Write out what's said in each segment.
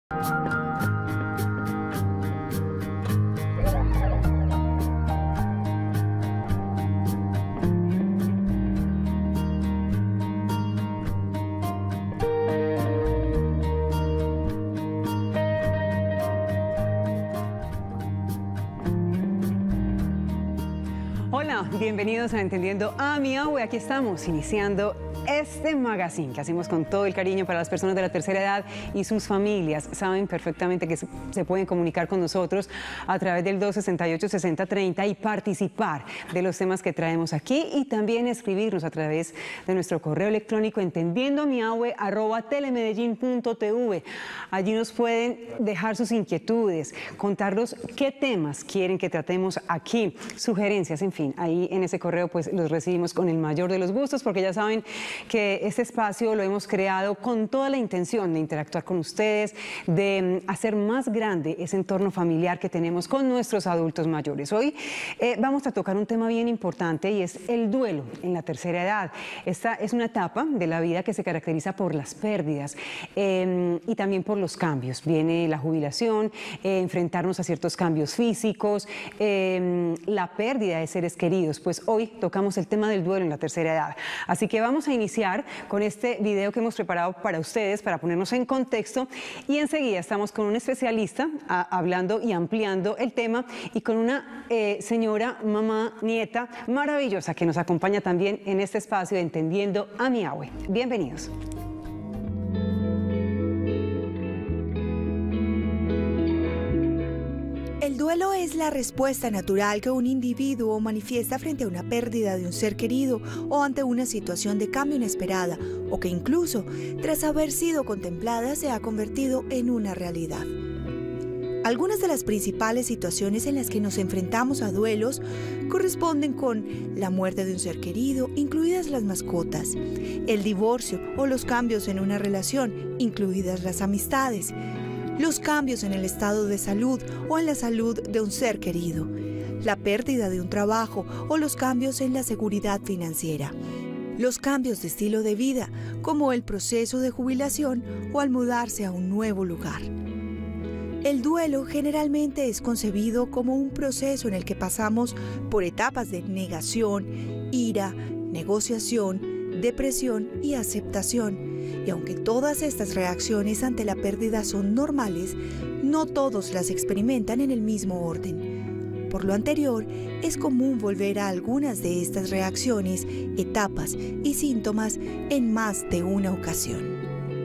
Hola, bienvenidos a Entendiendo a mi Abue. Aquí estamos iniciando este magazine que hacemos con todo el cariño para las personas de la tercera edad y sus familias. Saben perfectamente que se pueden comunicar con nosotros a través del 268-6030 y participar de los temas que traemos aquí, y también escribirnos a través de nuestro correo electrónico entendiendoamiabue@telemedellin.tv. Allí nos pueden dejar sus inquietudes, contarnos qué temas quieren que tratemos aquí, sugerencias, en fin. Ahí en ese correo pues los recibimos con el mayor de los gustos, porque ya saben que este espacio lo hemos creado con toda la intención de interactuar con ustedes, de hacer más grande ese entorno familiar que tenemos con nuestros adultos mayores. Hoy vamos a tocar un tema bien importante, y es el duelo en la tercera edad. Esta es una etapa de la vida que se caracteriza por las pérdidas y también por los cambios. Viene la jubilación, enfrentarnos a ciertos cambios físicos, la pérdida de seres queridos. Pues hoy tocamos el tema del duelo en la tercera edad. Así que vamos a iniciar con este video que hemos preparado para ustedes, para ponernos en contexto, y enseguida estamos con un especialista hablando y ampliando el tema, y con una señora, mamá, nieta maravillosa que nos acompaña también en este espacio de Entendiendo a mi Abue. Bienvenidos. El duelo es la respuesta natural que un individuo manifiesta frente a una pérdida de un ser querido o ante una situación de cambio inesperada, o que incluso, tras haber sido contemplada, se ha convertido en una realidad. Algunas de las principales situaciones en las que nos enfrentamos a duelos corresponden con la muerte de un ser querido, incluidas las mascotas, el divorcio o los cambios en una relación, incluidas las amistades, los cambios en el estado de salud o en la salud de un ser querido, la pérdida de un trabajo o los cambios en la seguridad financiera, los cambios de estilo de vida, como el proceso de jubilación o al mudarse a un nuevo lugar. El duelo generalmente es concebido como un proceso en el que pasamos por etapas de negación, ira, negociación, depresión y aceptación. Y aunque todas estas reacciones ante la pérdida son normales, no todos las experimentan en el mismo orden. Por lo anterior, es común volver a algunas de estas reacciones, etapas y síntomas en más de una ocasión.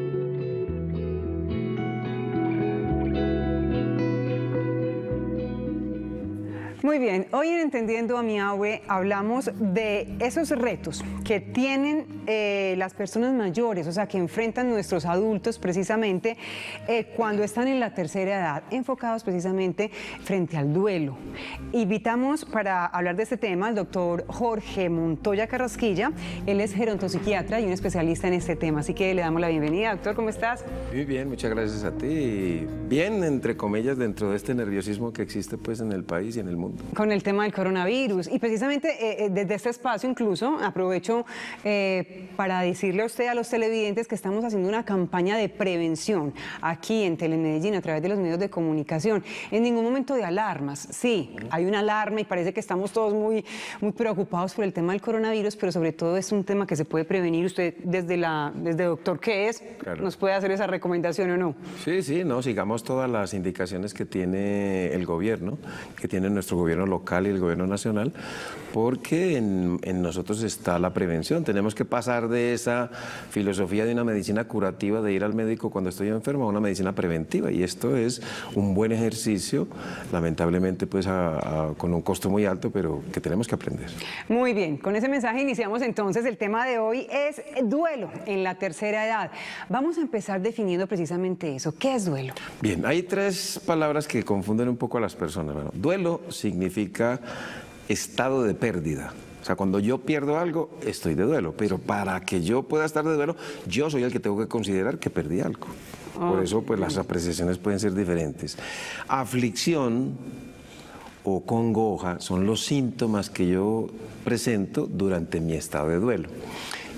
Muy bien, hoy en Entendiendo a mi Abue hablamos de esos retos que tienen las personas mayores, o sea, que enfrentan nuestros adultos precisamente cuando están en la tercera edad, enfocados precisamente frente al duelo. Invitamos para hablar de este tema al doctor Jorge Montoya Carrasquilla. Él es gerontopsiquiatra y un especialista en este tema, así que le damos la bienvenida. Doctor, ¿cómo estás? Muy bien, muchas gracias a ti. Bien, entre comillas, dentro de este nerviosismo que existe pues en el país y en el mundo. Con el tema del coronavirus, y precisamente desde este espacio incluso aprovecho para decirle a usted, a los televidentes, que estamos haciendo una campaña de prevención aquí en Telemedellín a través de los medios de comunicación. En ningún momento de alarmas. Sí, hay una alarma y parece que estamos todos muy preocupados por el tema del coronavirus, pero sobre todo es un tema que se puede prevenir. Usted desde doctor que es, claro, ¿nos puede hacer esa recomendación o no? Sí, no, sigamos todas las indicaciones que tiene el gobierno, que tiene nuestro gobierno local y el gobierno nacional, porque en nosotros está la prevención. Tenemos que pasar de esa filosofía de una medicina curativa, de ir al médico cuando estoy enfermo, a una medicina preventiva, y esto es un buen ejercicio, lamentablemente pues con un costo muy alto, pero que tenemos que aprender. Muy bien, con ese mensaje iniciamos entonces. El tema de hoy es duelo en la tercera edad. Vamos a empezar definiendo precisamente eso. ¿Qué es duelo? Bien, hay tres palabras que confunden un poco a las personas. Bueno, duelo significa estado de pérdida. O sea, cuando yo pierdo algo, estoy de duelo. Pero para que yo pueda estar de duelo, yo soy el que tengo que considerar que perdí algo. Por eso, pues, las apreciaciones pueden ser diferentes. Aflicción o congoja son los síntomas que yo presento durante mi estado de duelo.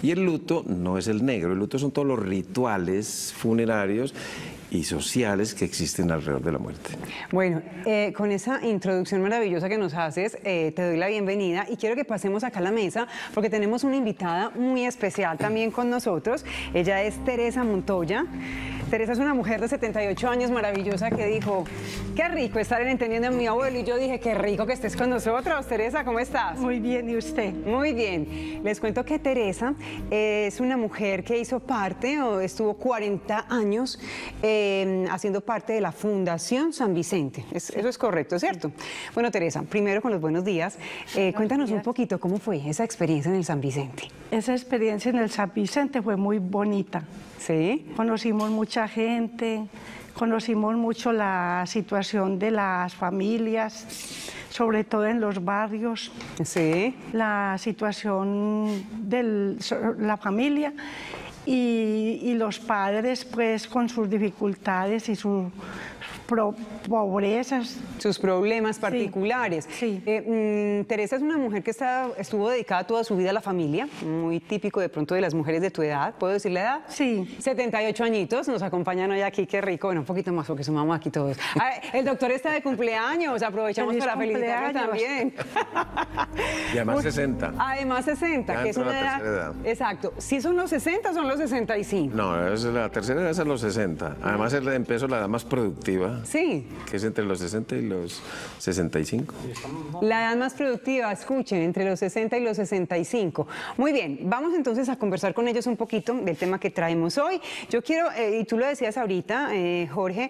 Y el luto no es el negro, el luto son todos los rituales funerarios y sociales que existen alrededor de la muerte. Bueno, con esa introducción maravillosa que nos haces, te doy la bienvenida y quiero que pasemos acá a la mesa porque tenemos una invitada muy especial también con nosotros. Ella es Teresa Montoya. Teresa es una mujer de 78 años maravillosa que dijo, qué rico estar en Entendiendo a mi abuelo, y yo dije, qué rico que estés con nosotros. Teresa, ¿cómo estás? Muy bien, ¿y usted? Muy bien. Les cuento que Teresa es una mujer que hizo parte, o estuvo 40 años haciendo parte de la Fundación San Vicente. Eso es correcto, ¿cierto? Bueno, Teresa, primero con los buenos días. Cuéntanos un poquito cómo fue esa experiencia en el San Vicente. Esa experiencia en el San Vicente fue muy bonita. ¿Sí? Conocimos mucha gente, conocimos mucho la situación de las familias, sobre todo en los barrios. Sí. La situación de la familia y los padres, pues, con sus dificultades y sus pobrezas. Sus problemas particulares. Sí. Teresa es una mujer que estuvo dedicada toda su vida a la familia, muy típico de pronto de las mujeres de tu edad. ¿Puedo decir la edad? Sí. 78 añitos, nos acompañan hoy aquí, qué rico. Bueno, un poquito más porque sumamos aquí todos. El doctor está de cumpleaños, aprovechamos para felicitarlo también. Y además 60. Además 60, Ya que es entró una la tercera edad. Exacto. ¿Sí son los 60 o son los 65? No, es la tercera edad es a los 60. Además empezó la edad más productiva, Sí. que es entre los 60 y los 65. La edad más productiva, escuchen, entre los 60 y los 65. Muy bien, vamos entonces a conversar con ellos un poquito del tema que traemos hoy. Yo quiero, y tú lo decías ahorita, Jorge,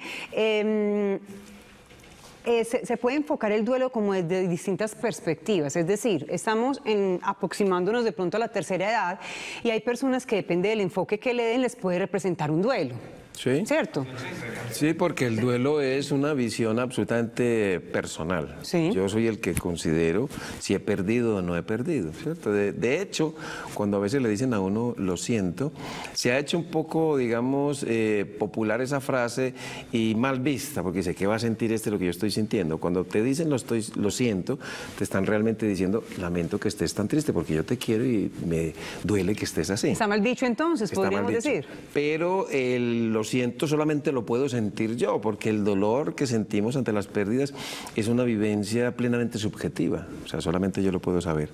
se puede enfocar el duelo como desde distintas perspectivas, es decir, estamos aproximándonos de pronto a la tercera edad y hay personas que depende del enfoque que le den les puede representar un duelo. ¿Sí? ¿Cierto? Sí, porque el duelo es una visión absolutamente personal. Sí. Yo soy el que considero si he perdido o no he perdido, ¿cierto? De hecho, cuando a veces le dicen a uno, lo siento, se ha hecho un poco, digamos, popular esa frase y mal vista, porque dice, ¿qué va a sentir lo que yo estoy sintiendo? Cuando te dicen lo siento, te están realmente diciendo, lamento que estés tan triste, porque yo te quiero y me duele que estés así. Está mal dicho entonces, Está mal podríamos dicho. decir. Pero lo siento solamente lo puedo sentir yo, porque el dolor que sentimos ante las pérdidas es una vivencia plenamente subjetiva, o sea, solamente yo lo puedo saber.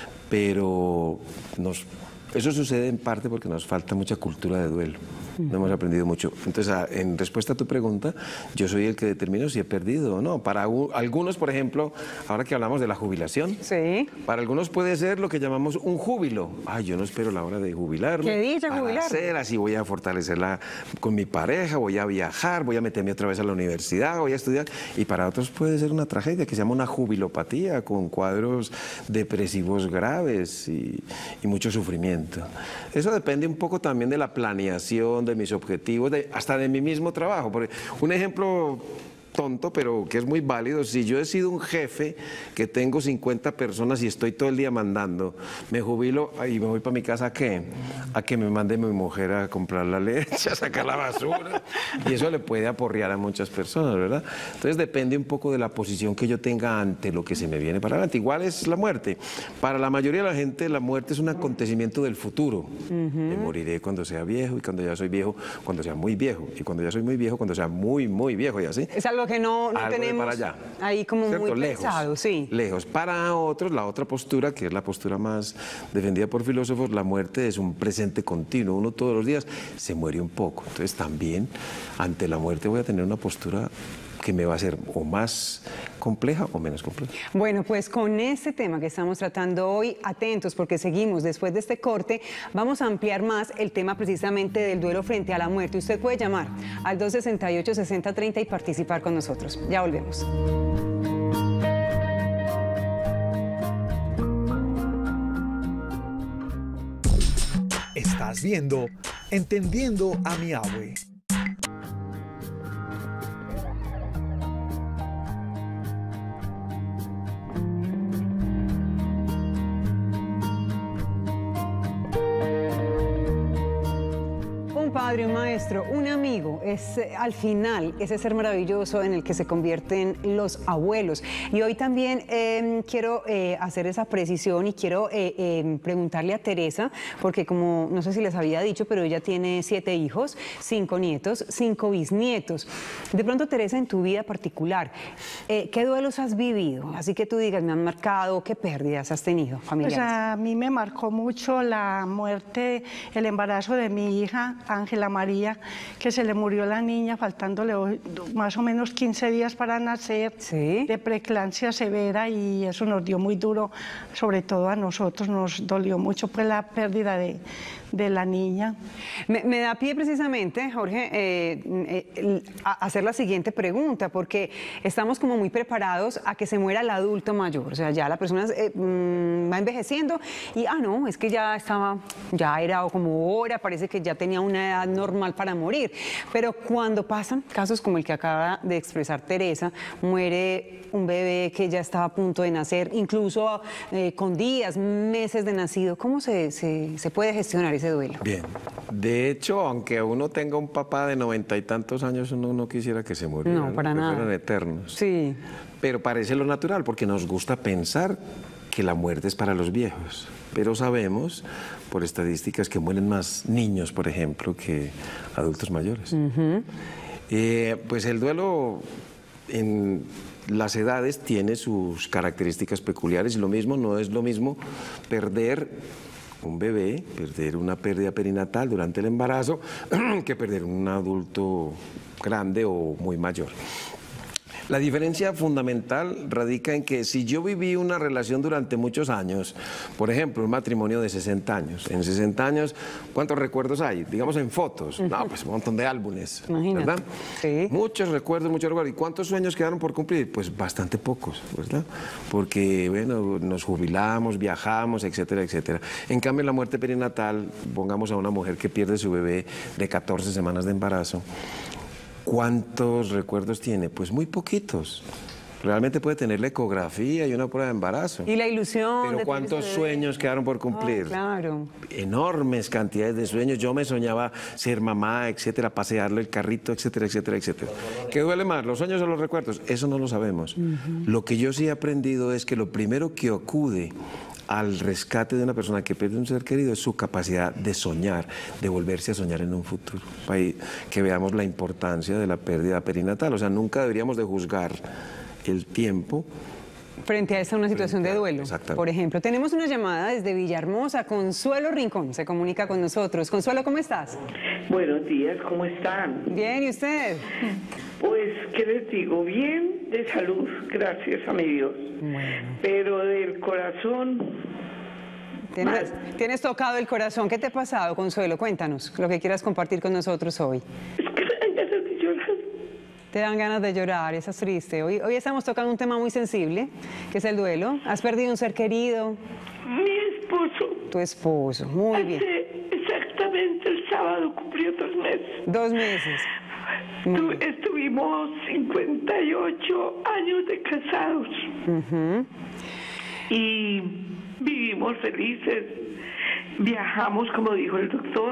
Pero eso sucede en parte porque nos falta mucha cultura de duelo. No hemos aprendido mucho. Entonces, en respuesta a tu pregunta, yo soy el que determino si he perdido o no. Para algunos, por ejemplo, ahora que hablamos de la jubilación, Sí. para algunos puede ser lo que llamamos un júbilo. Ay, yo no espero la hora de jubilarme. Qué dicha para jubilarme. hacer, así voy a fortalecerla con mi pareja, voy a viajar, voy a meterme otra vez a la universidad, voy a estudiar. Y para otros puede ser una tragedia que se llama una jubilopatía, con cuadros depresivos graves y mucho sufrimiento. Eso depende un poco también de la planeación, de mis objetivos, hasta de mi mismo trabajo. Porque un ejemplo tonto, pero que es muy válido, si yo he sido un jefe que tengo 50 personas y estoy todo el día mandando, me jubilo y me voy para mi casa, ¿a qué? A que me mande mi mujer a comprar la leche, a sacar la basura, y eso le puede aporrear a muchas personas, ¿verdad? Entonces depende un poco de la posición que yo tenga ante lo que se me viene para adelante. Igual es la muerte. Para la mayoría de la gente, la muerte es un acontecimiento del futuro. Me moriré cuando sea viejo, y cuando ya soy viejo, cuando sea muy viejo, y cuando ya soy muy viejo, cuando sea muy, muy viejo, y así. Es algo que no Algo de tenemos para allá. ahí como ¿Cierto? muy Lejos, pensado, sí. lejos. Para otros, la otra postura, que es la postura más defendida por filósofos, la muerte es un presente continuo. Uno todos los días se muere un poco. Entonces también ante la muerte voy a tener una postura que me va a ser o más compleja o menos compleja. Bueno, pues con este tema que estamos tratando hoy, atentos porque seguimos después de este corte, vamos a ampliar más el tema precisamente del duelo frente a la muerte. Usted puede llamar al 268-6030 y participar con nosotros. Ya volvemos. Estás viendo Entendiendo a mi abue. un padre, un maestro, un amigo, es al final ese ser maravilloso en el que se convierten los abuelos. Y hoy también quiero hacer esa precisión y quiero preguntarle a Teresa, porque como no sé si les había dicho, pero ella tiene 7 hijos, 5 nietos, 5 bisnietos. De pronto, Teresa, en tu vida particular, ¿qué duelos has vivido? Así que tú digas, me han marcado, ¿qué pérdidas has tenido familiares? Pues a mí me marcó mucho la muerte, el embarazo de mi hija, Ángela María, que se le murió la niña faltándole más o menos 15 días para nacer, ¿Sí? de preeclampsia severa, y eso nos dio muy duro, sobre todo a nosotros, nos dolió mucho pues la pérdida de la niña. Me da pie precisamente, Jorge, a hacer la siguiente pregunta, porque estamos como muy preparados a que se muera el adulto mayor, o sea, ya la persona va envejeciendo y, no, es que ya era como hora, parece que ya tenía una edad normal para morir, pero cuando pasan casos como el que acaba de expresar Teresa, muere un bebé que ya estaba a punto de nacer, incluso con días, meses de nacido, ¿cómo se puede gestionar ese duelo? Bien, de hecho, aunque uno tenga un papá de 90 y tantos años, uno no quisiera que se muriera. No, para nada. Que fueran eternos. Sí. Pero parece lo natural, porque nos gusta pensar que la muerte es para los viejos. Pero sabemos, por estadísticas, que mueren más niños, por ejemplo, que adultos mayores. Pues el duelo en las edades tiene sus características peculiares, y lo mismo, no es lo mismo perder un bebé, perder una pérdida perinatal durante el embarazo, que perder un adulto grande o muy mayor. La diferencia fundamental radica en que si yo viví una relación durante muchos años, por ejemplo, un matrimonio de 60 años, en 60 años, ¿cuántos recuerdos hay? Digamos en fotos. No, pues un montón de álbumes, Imagínate. ¿verdad? Sí. Muchos recuerdos, muchos recuerdos. ¿Y cuántos sueños quedaron por cumplir? Pues bastante pocos, ¿verdad? Porque, bueno, nos jubilamos, viajamos, etcétera, etcétera. En cambio, en la muerte perinatal, pongamos a una mujer que pierde su bebé de 14 semanas de embarazo, ¿cuántos recuerdos tiene? Pues muy poquitos. Realmente puede tener la ecografía y una prueba de embarazo. Y la ilusión. Pero ¿cuántos sueños quedaron por cumplir? Claro. Enormes cantidades de sueños. Yo me soñaba ser mamá, etcétera, pasearle el carrito, etcétera, etcétera, etcétera. ¿Qué duele más, los sueños o los recuerdos? Eso no lo sabemos. Lo que yo sí he aprendido es que lo primero que acude al rescate de una persona que pierde un ser querido es su capacidad de soñar, de volverse a soñar en un futuro. Para que veamos la importancia de la pérdida perinatal. O sea, nunca deberíamos de juzgar el tiempo Frente a esta una situación de duelo. Exactamente. Por ejemplo, tenemos una llamada desde Villahermosa. Consuelo Rincón se comunica con nosotros. Consuelo, ¿cómo estás? Buenos días, ¿cómo están? Bien, ¿y usted? Pues, ¿qué les digo? Bien, de salud, gracias a mi Dios. Bueno. Pero del corazón... ¿Tienes tocado el corazón? ¿Qué te ha pasado, Consuelo? Cuéntanos lo que quieras compartir con nosotros hoy. Es que me dan ganas de llorar. Te dan ganas de llorar, eso es triste. Hoy estamos tocando un tema muy sensible, que es el duelo. ¿Has perdido un ser querido? Mi esposo. Tu esposo, muy bien. Exactamente el sábado cumplió 2 meses. 2 meses. Muy bien. Estuvimos 58 años de casados. Y vivimos felices. Viajamos, como dijo el doctor.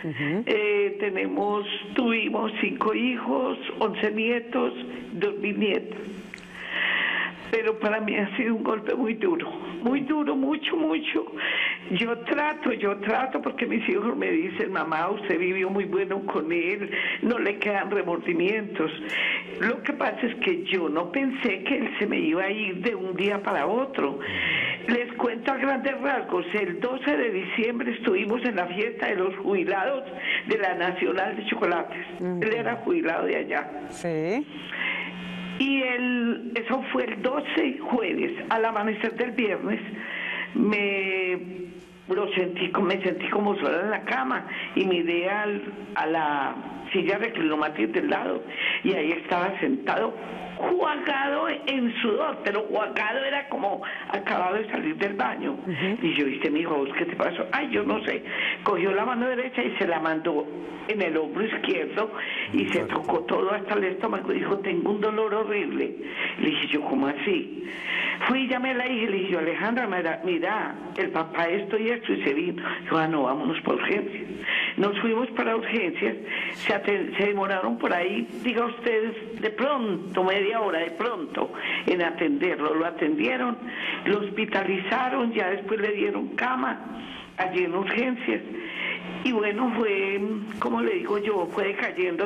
Tuvimos 5 hijos, 11 nietos, 2 bisnietos. Pero para mí ha sido un golpe muy duro, mucho, mucho. Yo trato porque mis hijos me dicen, mamá, usted vivió muy bueno con él, no le quedan remordimientos. Lo que pasa es que yo no pensé que él se me iba a ir de un día para otro. Les cuento a grandes rasgos, el 12 de diciembre estuvimos en la fiesta de los jubilados de la Nacional de Chocolates. Él era jubilado de allá. Sí. Y eso fue el 12 jueves, al amanecer del viernes, me sentí como sola en la cama y miré a la silla reclinomatriz del lado y ahí estaba sentado, jugado en sudor, pero jugado era como acabado de salir del baño. Y yo dije, mi hijo, ¿qué te pasó? Ay, yo no sé. Cogió la mano derecha y se la mandó en el hombro izquierdo y se tocó todo hasta el estómago. Dijo, tengo un dolor horrible. Le dije yo, ¿cómo así? Fui y llamé a la hija y le dije, Alejandra, mira, el papá esto y esto, y se vino. Dijo, no, vámonos por urgencia. nos fuimos para urgencias, se demoraron por ahí, diga ustedes, de pronto, media hora, de pronto, en atenderlo. Lo atendieron, lo hospitalizaron, ya después le dieron cama allí en urgencias. Y bueno, fue, como le digo yo, fue decayendo,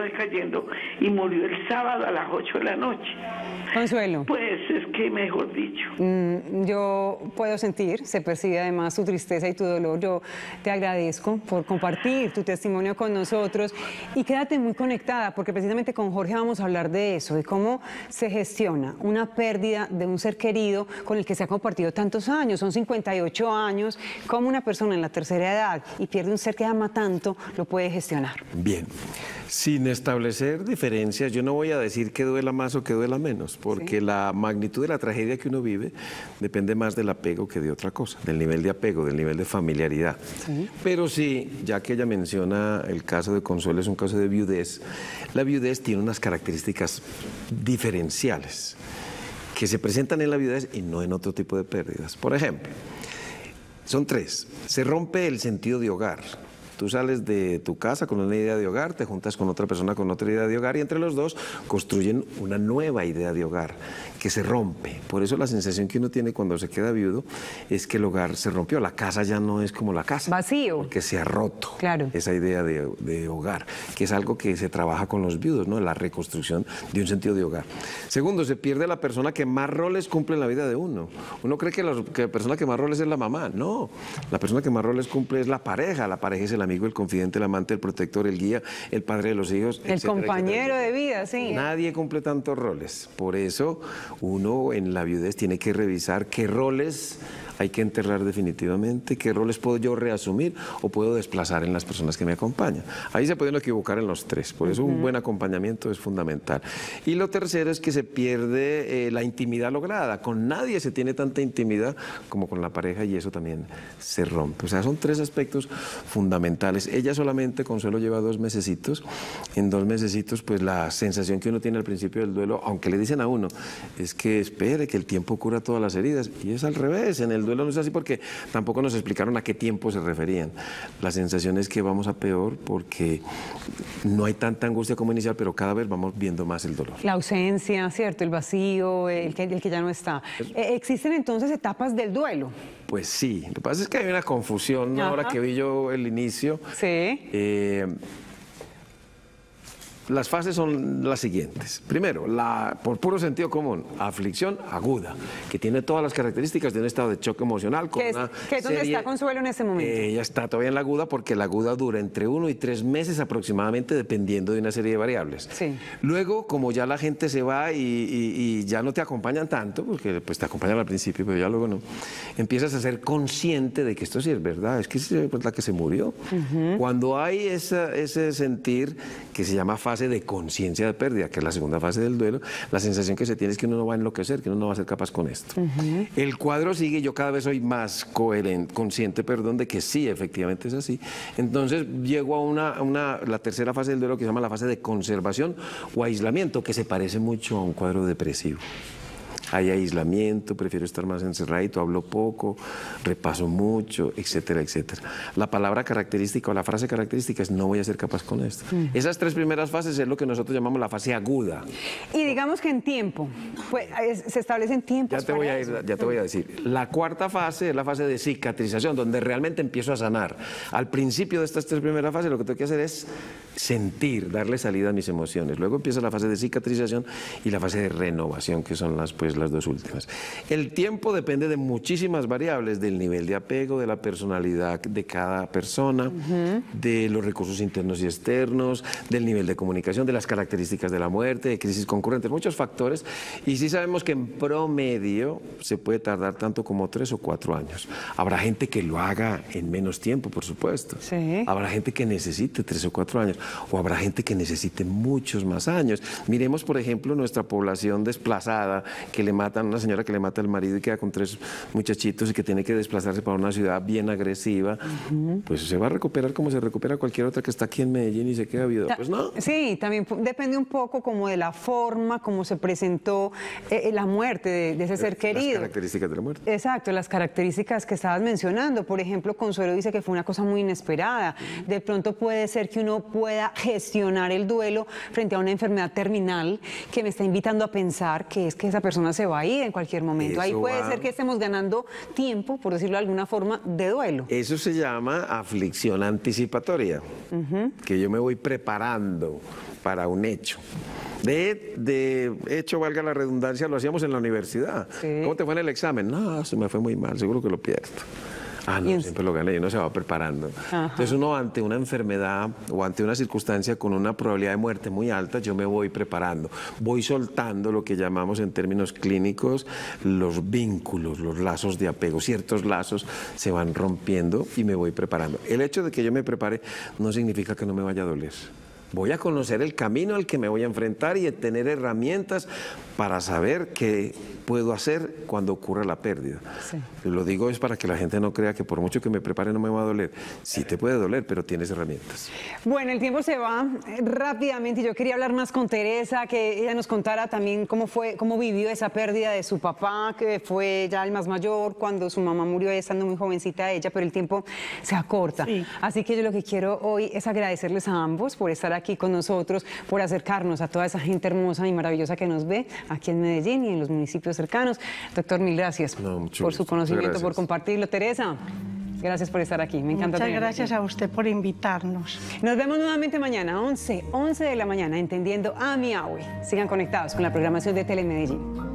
y murió el sábado a las 8 de la noche. Consuelo. Pues es que, mejor dicho. Yo puedo sentir, se percibe además tu tristeza y tu dolor. Yo te agradezco por compartir tu testimonio con nosotros y quédate muy conectada porque precisamente con Jorge vamos a hablar de eso, de cómo se gestiona una pérdida de un ser querido con el que se ha compartido tantos años. Son 58 años, cómo una persona en la tercera edad y pierde un ser que ama tanto, lo puede gestionar. Bien, sin establecer diferencias, yo no voy a decir que duela más o que duela menos, porque la magnitud de la tragedia que uno vive depende más del apego que de otra cosa, del nivel de apego, del nivel de familiaridad. Pero sí, ya que ella menciona el caso de Consuelo, es un caso de viudez, la viudez tiene unas características diferenciales que se presentan en la viudez y no en otro tipo de pérdidas. Por ejemplo, son tres. Se rompe el sentido de hogar. Tú sales de tu casa con una idea de hogar, te juntas con otra persona con otra idea de hogar y entre los dos construyen una nueva idea de hogar que se rompe. Por eso la sensación que uno tiene cuando se queda viudo es que el hogar se rompió, la casa ya no es como la casa. Vacío. Porque se ha roto esa idea de hogar, que es algo que se trabaja con los viudos, ¿no? La reconstrucción de un sentido de hogar. Segundo, se pierde la persona que más roles cumple en la vida de uno. Uno cree que la persona que más roles es la mamá. No, la persona que más roles cumple es la pareja. La pareja es el amigo, el confidente, el amante, el protector, el guía, el padre de los hijos, el compañero de vida, sí. Nadie cumple tantos roles. Por eso uno en la viudez tiene que revisar qué roles hay que enterrar definitivamente, qué roles puedo yo reasumir o puedo desplazar en las personas que me acompañan. Ahí se pueden equivocar en los tres, por eso un buen acompañamiento es fundamental. Y lo tercero es que se pierde la intimidad lograda. Con nadie se tiene tanta intimidad como con la pareja y eso también se rompe. O sea, son tres aspectos fundamentales. Ella solamente, Consuelo, lleva 2 mesecitos. En 2 mesecitos, pues la sensación que uno tiene al principio del duelo, aunque le dicen a uno, es que espere, que el tiempo cura todas las heridas. Y es al revés, en el duelo no es así porque tampoco nos explicaron a qué tiempo se referían. La sensación es que vamos a peor porque no hay tanta angustia como inicial, pero cada vez vamos viendo más el dolor. La ausencia, ¿cierto? El vacío, el que ya no está. ¿Existen entonces etapas del duelo? Pues sí, lo que pasa es que hay una confusión, ¿no? Ahora que vi yo el inicio. Sí. Las fases son las siguientes. Primero, por puro sentido común, aflicción aguda, que tiene todas las características de un estado de choque emocional. ¿Qué es donde está Consuelo en ese momento? Ella está todavía en la aguda porque la aguda dura entre 1 y 3 meses aproximadamente, dependiendo de una serie de variables. Sí. Luego, como ya la gente se va y ya no te acompañan tanto, porque pues te acompañan al principio, pero ya luego no, empiezas a ser consciente de que esto sí es verdad, es que es la que se murió. Cuando hay ese sentir que se llama fase de conciencia de pérdida, que es la segunda fase del duelo, la sensación que se tiene es que uno no va a enloquecer, que uno no va a ser capaz con esto. El cuadro sigue, yo cada vez soy más consciente, de que sí, efectivamente es así. Entonces llego a la tercera fase del duelo que se llama la fase de conservación o aislamiento, que se parece mucho a un cuadro depresivo. Hay aislamiento, prefiero estar más encerradito, hablo poco, repaso mucho, etcétera, etcétera. La palabra característica o la frase característica es no voy a ser capaz con esto. Esas 3 primeras fases es lo que nosotros llamamos la fase aguda. Y digamos que en tiempo, pues, se establecen tiempos. Ya te voy a decir. La cuarta fase es la fase de cicatrización, donde realmente empiezo a sanar. Al principio de estas 3 primeras fases lo que tengo que hacer es sentir, darle salida a mis emociones. Luego empieza la fase de cicatrización y la fase de renovación, que son las 2 últimas. El tiempo depende de muchísimas variables, del nivel de apego, de la personalidad de cada persona, de los recursos internos y externos, del nivel de comunicación, de las características de la muerte, de crisis concurrentes, muchos factores. Y sí sabemos que en promedio se puede tardar tanto como 3 o 4 años. Habrá gente que lo haga en menos tiempo, por supuesto. Sí. Habrá gente que necesite 3 o 4 años, o habrá gente que necesite muchos más años. Miremos, por ejemplo, nuestra población desplazada, que le matan, una señora que le mata al marido y queda con 3 muchachitos y que tiene que desplazarse para una ciudad bien agresiva, pues se va a recuperar como se recupera cualquier otra que está aquí en Medellín y se queda viuda. Pues no. Sí, también depende un poco como de la forma, como se presentó la muerte de ese ser querido. Las características de la muerte. Exacto, las características que estabas mencionando. Por ejemplo, Consuelo dice que fue una cosa muy inesperada. De pronto puede ser que uno pueda gestionar el duelo frente a una enfermedad terminal que me está invitando a pensar que es que esa persona se va a ir en cualquier momento. Ahí puede ser que estemos ganando tiempo, por decirlo de alguna forma, de duelo. Eso se llama aflicción anticipatoria, que yo me voy preparando para un hecho. De hecho, valga la redundancia, lo hacíamos en la universidad. Sí. ¿Cómo te fue en el examen? No, se me fue muy mal, seguro que lo pierdo. Ah, no, siempre lo gané y uno se va preparando. Entonces uno ante una enfermedad o ante una circunstancia con una probabilidad de muerte muy alta, yo me voy preparando. Voy soltando lo que llamamos en términos clínicos los vínculos, los lazos de apego. Ciertos lazos se van rompiendo y me voy preparando. El hecho de que yo me prepare no significa que no me vaya a doler. Voy a conocer el camino al que me voy a enfrentar y tener herramientas para saber qué puedo hacer cuando ocurra la pérdida. Sí. Lo digo es para que la gente no crea que por mucho que me prepare no me va a doler. Sí te puede doler, pero tienes herramientas. Bueno, el tiempo se va rápidamente y yo quería hablar más con Teresa, que ella nos contara también cómo vivió esa pérdida de su papá, que fue ya el más mayor, cuando su mamá murió estando muy jovencita ella, pero el tiempo se acorta. Sí. Así que yo lo que quiero hoy es agradecerles a ambos por estar aquí con nosotros, por acercarnos a toda esa gente hermosa y maravillosa que nos ve aquí en Medellín y en los municipios cercanos. Doctor, mil gracias por su conocimiento, por compartirlo. Teresa, gracias por estar aquí. Me encanta tenerla. Muchas gracias a usted por invitarnos. Nos vemos nuevamente mañana, 11 de la mañana, entendiendo a mi abue. Sigan conectados con la programación de Telemedellín.